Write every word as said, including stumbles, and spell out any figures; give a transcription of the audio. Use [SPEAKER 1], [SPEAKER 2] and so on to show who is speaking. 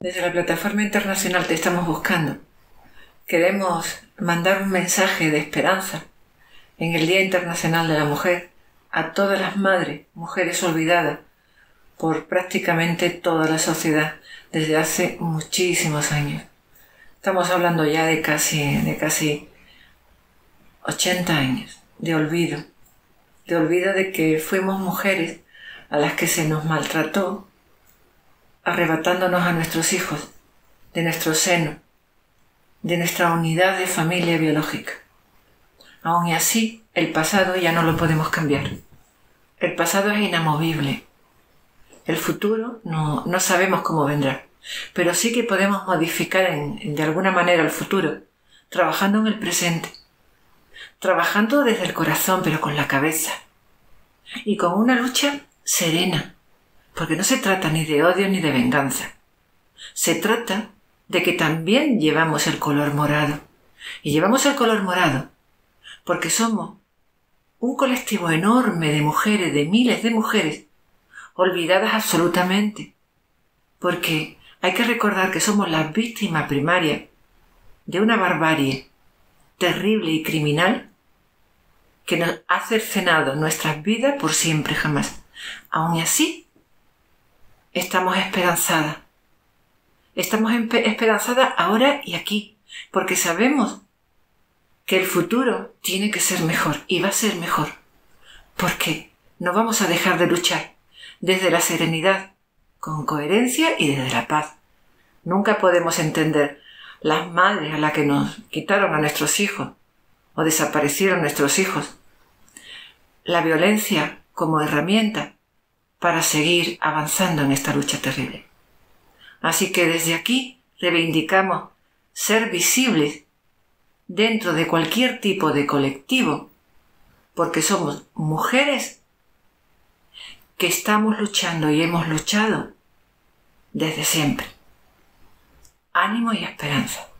[SPEAKER 1] Desde la plataforma internacional Te Estamos Buscando, queremos mandar un mensaje de esperanza en el Día Internacional de la Mujer a todas las madres, mujeres olvidadas por prácticamente toda la sociedad desde hace muchísimos años. Estamos hablando ya de casi, de casi ochenta años de olvido, de olvido de que fuimos mujeres a las que se nos maltrató, arrebatándonos a nuestros hijos, de nuestro seno, de nuestra unidad de familia biológica. Aun y así, el pasado ya no lo podemos cambiar. El pasado es inamovible. El futuro no, no sabemos cómo vendrá, pero sí que podemos modificar en, de alguna manera el futuro, trabajando en el presente, trabajando desde el corazón, pero con la cabeza, y con una lucha serena, porque no se trata ni de odio ni de venganza. Se trata de que también llevamos el color morado. Y llevamos el color morado porque somos un colectivo enorme de mujeres, de miles de mujeres, olvidadas absolutamente. Porque hay que recordar que somos las víctimas primarias de una barbarie terrible y criminal que nos ha cercenado nuestras vidas por siempre jamás. Aun así, estamos esperanzadas. Estamos esperanzadas ahora y aquí, porque sabemos que el futuro tiene que ser mejor y va a ser mejor, porque no vamos a dejar de luchar desde la serenidad, con coherencia y desde la paz. Nunca podemos entender las madres a las que nos quitaron a nuestros hijos o desaparecieron nuestros hijos, la violencia como herramienta para seguir avanzando en esta lucha terrible. Así que desde aquí reivindicamos ser visibles dentro de cualquier tipo de colectivo, porque somos mujeres que estamos luchando y hemos luchado desde siempre. Ánimo y esperanza.